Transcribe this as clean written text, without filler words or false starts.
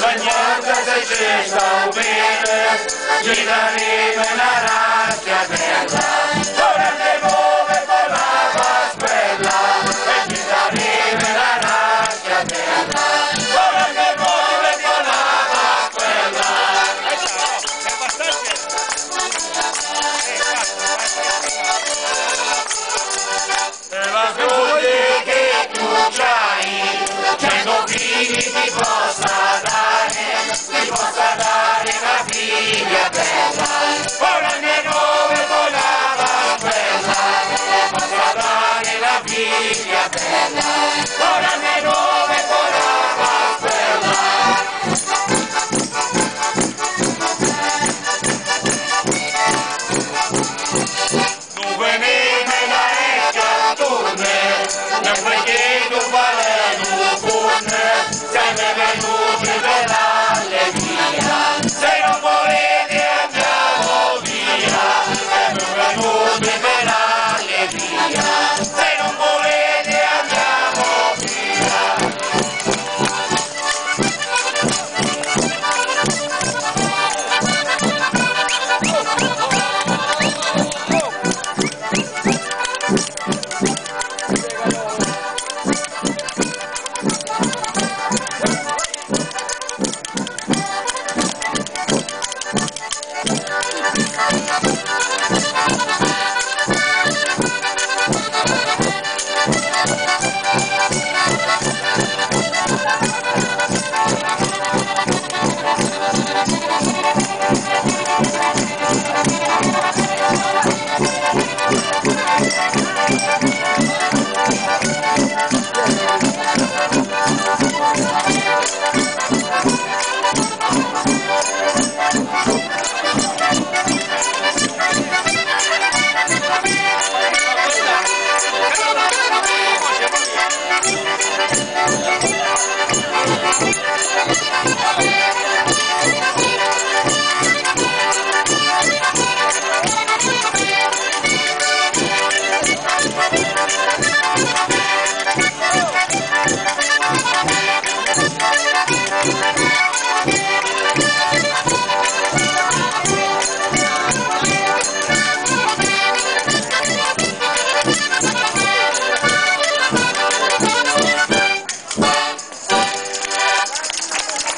Niente se ci sta bene, gli daremo una razza bella, ora ne muove con la pasquella, e gli daremo una razza bella, ora ne muove con la pasquella. È abbastanza. E la gioia che tu c'hai, 100 figli ti possa dare una figlia bella, ora ne nove con la bella, ti possa dare la figlia bella.